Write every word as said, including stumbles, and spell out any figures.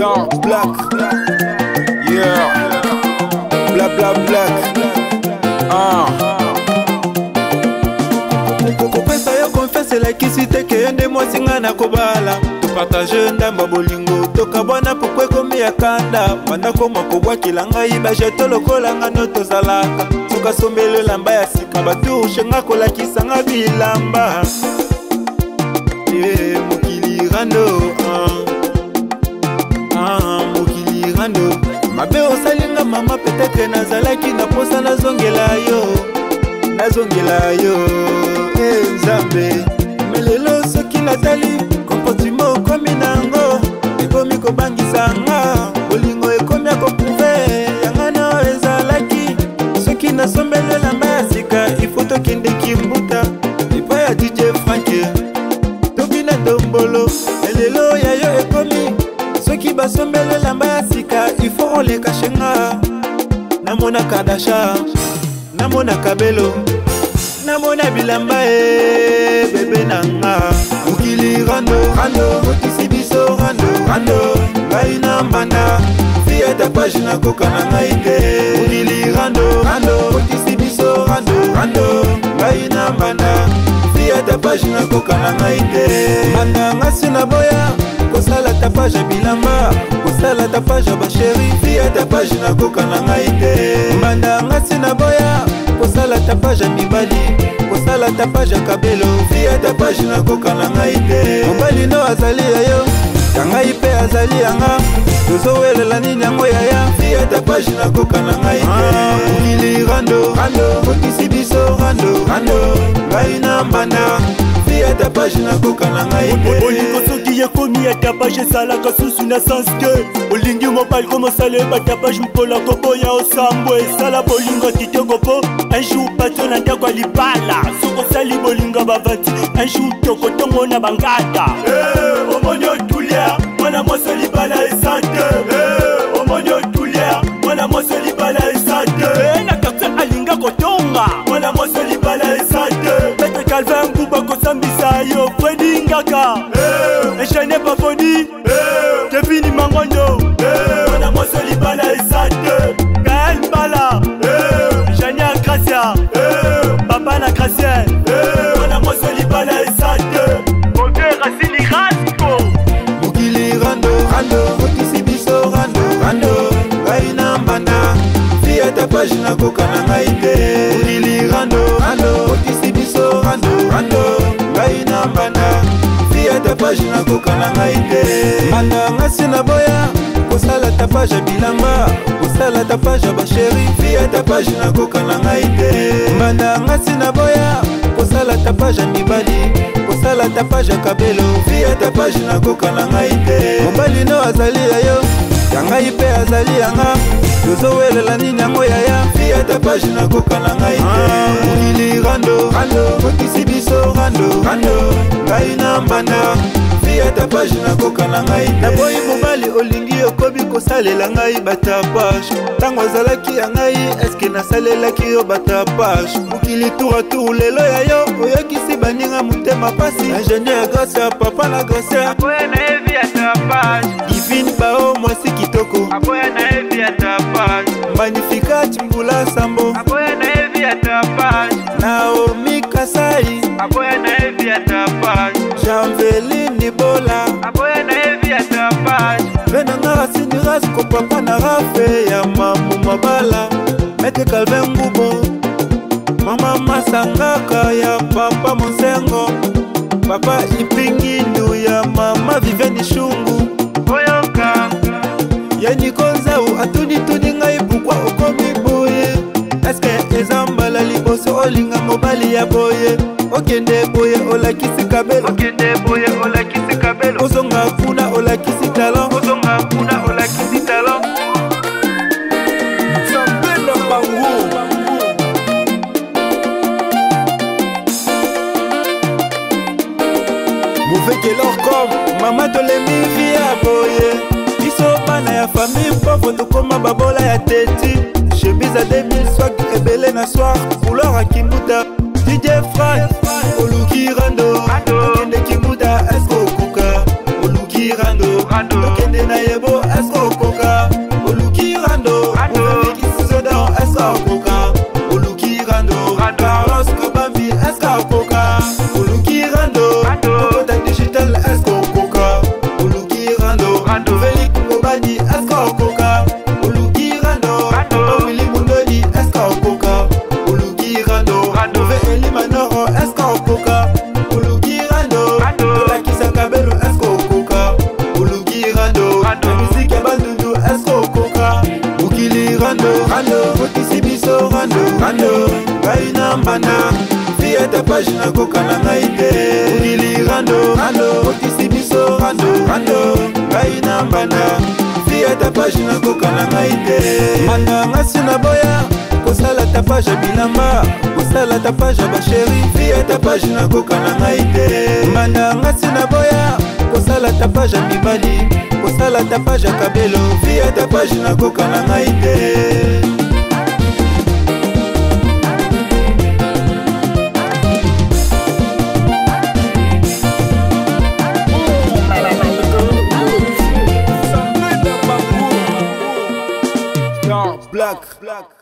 Black, black, yeah, black, black, black, ah. Kopesa yo confesse la kisite ke yende mwasinga na kobala. To partage ndamba bolingo, toka bwana pokwe komi ya kanda. Wanda koma kobwa kilanga iba jeto lokola nga noto zalaka. Suka sombele lamba ya sika batu shenga kola kisanga bilamba. Yeah, mukili rando, ah. Ah, mukili rando. Mabe osalinga mama peut-être nazalaki na posa nazongela yo. Nazongela yo, eh Nzambe. Melelo soki natali, comportement okomi nango. Ekomi kobangisa nga, bolingo ekomi akoprouve. Yangana ezalaki, soki nasombele lamba ya sika. Ifo tokende kimbuta, epa ya D J Frankie. Tobina dombolo, melelo ya yo ekomi. Soki basombele lamba ya sika, ifo oleka shenga. Namona kadasha, namona kabelo, namona bilamba e bebe nanga. Mukili rando, rando, mokisi biso rando, rando. Ngai na mbanda, fia ta page na koka na ngai te. Mukili rando, rando, mokisi biso rando, rando. Ngai na mbanda, fia ta page na koka na ngai te. Mbanda ngasi na boya, kosala ta page bilamba. Kosala ta page ba chéri, fia ta page na koka na ngai te. Mbanda ngasi na boya, kosala ta page mibali. Kosala ta page kabelo, fia ta page na koka na ngai te. Mobali no azali yo, tangai pe azali yanga. Tozo welela nini yango yaya, fia ta page na koka na ngai te. Mukili rando, rando, mokisi biso rando, rando. Ngai na mbanda, fia ta page na koka na ngai te. Olingo soki yekomi ya ta page esalaka susu na sens ke olingi mobali komosala ba ta page mpola koboya osambo esala bolingo kitoko po un jour patio na ndako ya libala soko sali bolingo bavanti un jour toko tomona bangata eh omoni otulia mwana mwasi libala esante eh omoni otulia mwana mwasi libala esante eh na quartier alinga kotonga mwana mwasi libala esante Maître Calvin Mbuba kosambisa yo Freddy Ngaka eh et je n'ai pas fondé eh Kevin Mangondo eh mwana mwasi libala esante Gaël Bala eh Jania Gracia eh Papa na Gracia eh mwana mwasi libala esante Bonde Racine Rasco Mukili rando, rando, mokisi biso rando, rando. Ngai na mbanda, fia ta page na koka na ngai te. Mukili rando, rando, mokisi biso rando, rando. Ngai na mbanda, fia ta page na koka na ngai te. Mbanda ngasi na boya, kosala ta page bilamba. Kosala ta page ba chéri, fia ta page na koka na ngai te. Mbanda ngasi na boya, kosala ta page mibali. Kosala ta page kabelo, fia ta page na koka na ngai te. Mobali no azali yo, yangai pe azali yanga. Tozo welela nini yango yaya, fia ta page na koka na ngai te. Mukili rando, rando, mokisi biso rando, rando. Ngai na mbanda, fia ta page na koka na ngai te. Naboyi mobali olingi okobi kosalela ngai batapage. Tango azalaki ya ngai, eske nasalelaki yo batapage. Mukili tour à tour lelo ya yo, oyokisi baninga mutema pasi. Ingénieur Gracia, papa na Gracia. Apoya na evi ya tapage. Divine bao mwasi kitoko. Apoya na evi ya tapage. Magnificat Mbula Sambo. Apoya na evi ya tapage. Naomi Kasai. Apoya na evi ya tapage. Janveline Bola. Apoya na evi ya tapage. Venanga Racine Rasco, papa na rafe ya mamu mabala. Maître Calvin Mbubo. Mama Masangaka ya papa Monsengo. Papa Ipingindu ya mama Vivienne Shungu. Oyoka Ya Nikonza u atuni tuni ngai bukwa okomi boye. Eske ezambala liboso olinga mobali ya boye. Okende boye olakisi kabelo. Okende boye olakisi kabelo. Ozonga kuna olakisi talent. Ozonga kuna olakisi talent. Zambela bangu. Mauvais que leur comme maman te l'emi via boye. Iso bana ya famille pauvre to koma babola ya teti. Chemise à deux mille swag ebele na soir. Couleur à Kimbuta. D J Frank Oluki Rando. Kende Kimbuta esko kuka. Oluki Rando. tokende na yebo eske okoka oluki rando uvevekisizodan eske okoka oluki rando Carlos Kabambi eske okoka oluki rando okota digital eske okoka oluki rando Velik Kobani eske okoka oluki rando Willy Mundoli eske okoka oluki rando Ve Eli Manoro eske okoka oluki rando Olakisa Kabelo eske okoka oluki rando La musique ya bandundu eske okoka ukili rando rando otisi biso rando rando ngai na mbanda fia ta page na koka na ngai te ukili rando rando otisi biso rando rando ngai na mbanda fia ta page na koka na ngai te manda ngasi na boya kosala ta page bilamba kosala ta page basheri fia ta page na koka na ngai te manda ngasi na boya kosala ta page mibali kosala ta page kabelo fia ta page na koka na ngai te Black, black.